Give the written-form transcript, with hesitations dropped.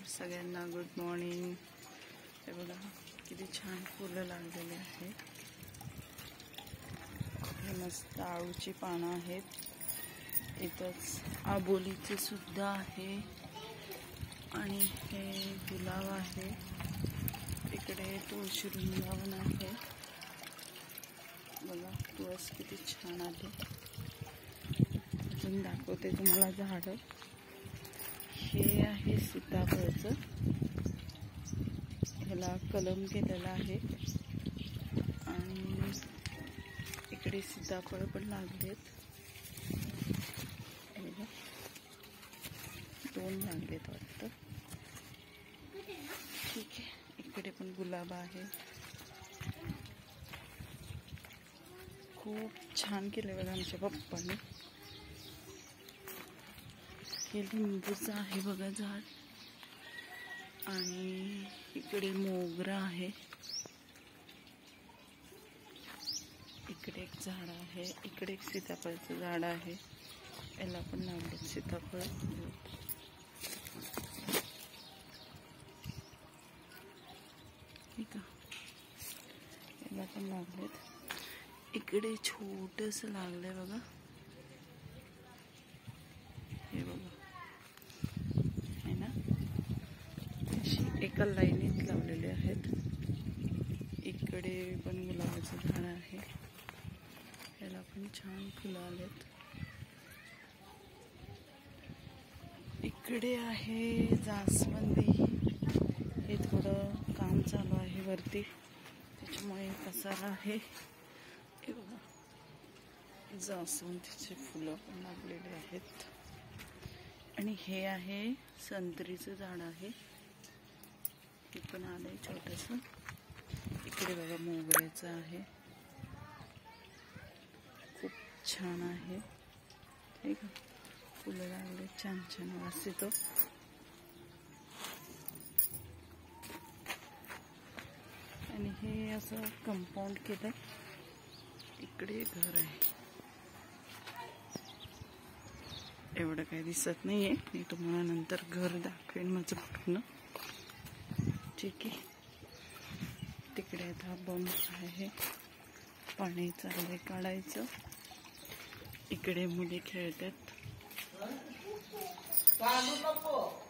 सगळ्यांना good morning. हे बघा किती छान फुलं लागलेली आहेत। हे मस्त आळूची पानं आहेत। इथंच आबोलीचे सुद्धा आहे आणि हे गुलाब आहे। इकडे तुळशी वृंदावन आहे। बघा तुळस किती छान आहे। अजून दाखवते तुम्हाला झाडं। हे आहे सीताफळचं, ह्याला कलम केलेला आहे आणि इकडे सीताफळ पण लागलेत। दोन लागलेत वाटतं। ठीक आहे, इकडे पण गुलाब आहे। खूप छान केले बघा आमच्या पप्पांनी। हे लिंबूचं आहे बघा झाड आणि इकडे मोगरा आहे। इकडे एक झाड आहे, इकडे एक सीताफळचं झाड आहे। याला पण लागले सीताफळ। ठीक आहे, याला पण लागलेत। इकडे छोटस लागलंय बघा, हे बघा है ना। अशी एका लाईनीत लावलेले आहेत। इकडे पण गुलाबाचं झाड आहे, याला पण छान फुलं आलेत। इकडे आहे जास्वंदी। हे थोडं काम चालू आहे वरती, त्याच्यामुळे पसारा आहे। हे बघा जास्वंदीचे फुलं पण लागलेले आहेत। आणि हे आहे संत्रीचं झाड आहे, हे पण आलंय छोटंसं। इकडे बघा मोगऱ्याचं आहे, खूप छान आहे। ठीक आहे, फुलं लागले छान छान, वास येतो। आणि हे असं कंपाऊंड केलं। इकडे घर आहे, एवढं काही दिसत नाहीये। मी तुम्हाला नंतर घर दाखवेन माझं पूर्ण। ठीक आहे, तिकडे आता बंब आहे, पाणी चाललंय काढायचं। इकडे मुली खेळतात।